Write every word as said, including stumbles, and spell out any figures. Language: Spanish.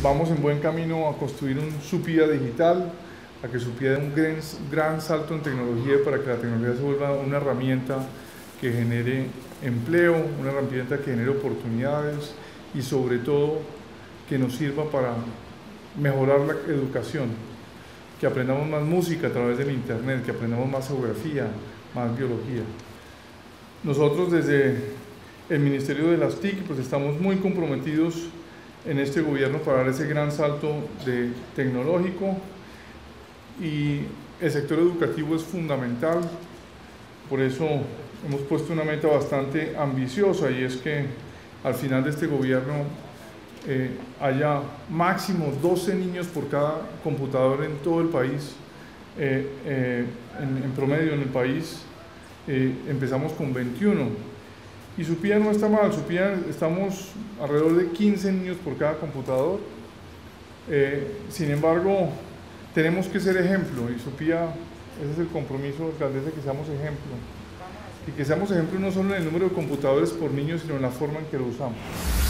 vamos en buen camino a construir un Supía digital, a que Supía dé un gran, gran salto en tecnología para que la tecnología se vuelva una herramienta que genere empleo, una herramienta que genere oportunidades y sobre todo que nos sirva para mejorar la educación, que aprendamos más música a través del internet, que aprendamos más geografía, más biología. Nosotros desde el Ministerio de las T I C pues estamos muy comprometidos en este gobierno para dar ese gran salto de tecnológico y el sector educativo es fundamental, por eso hemos puesto una meta bastante ambiciosa y es que al final de este gobierno eh, haya máximo doce niños por cada computador en todo el país, eh, eh, en, en promedio en el país. Eh, empezamos con veintiuno y Supía no está mal, Supía estamos alrededor de quince niños por cada computador, eh, sin embargo tenemos que ser ejemplo y Supía, ese es el compromiso, alcaldesa, que seamos ejemplo y que seamos ejemplo no solo en el número de computadores por niños sino en la forma en que lo usamos.